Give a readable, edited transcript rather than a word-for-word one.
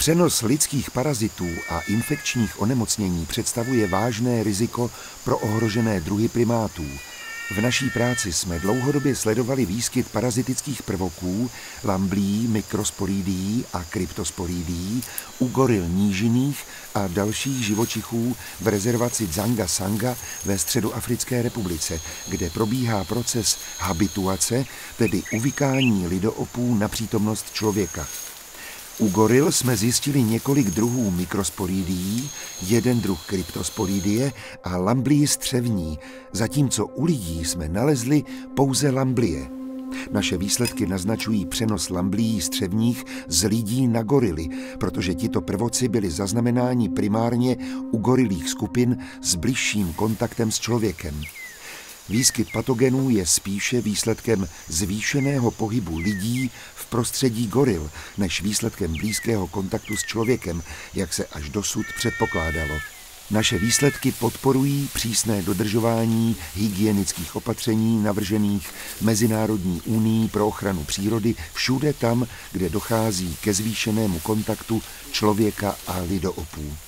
Přenos lidských parazitů a infekčních onemocnění představuje vážné riziko pro ohrožené druhy primátů. V naší práci jsme dlouhodobě sledovali výskyt parazitických prvoků, lamblií, mikrosporidií a kryptosporidií u goril nížinných a dalších živočichů v rezervaci Dzanga Sanga ve Středoafrické republice, kde probíhá proces habituace, tedy uvykání lidoopů na přítomnost člověka. U goril jsme zjistili několik druhů mikrosporidií, jeden druh kryptosporidie a lamblii střevní, zatímco u lidí jsme nalezli pouze lamblie. Naše výsledky naznačují přenos lamblií střevních z lidí na gorily, protože tito prvoci byli zaznamenáni primárně u gorilích skupin s bližším kontaktem s člověkem. Výskyt patogenů je spíše výsledkem zvýšeného pohybu lidí v prostředí goril, než výsledkem blízkého kontaktu s člověkem, jak se až dosud předpokládalo. Naše výsledky podporují přísné dodržování hygienických opatření navržených Mezinárodní unií pro ochranu přírody všude tam, kde dochází ke zvýšenému kontaktu člověka a lidoopů.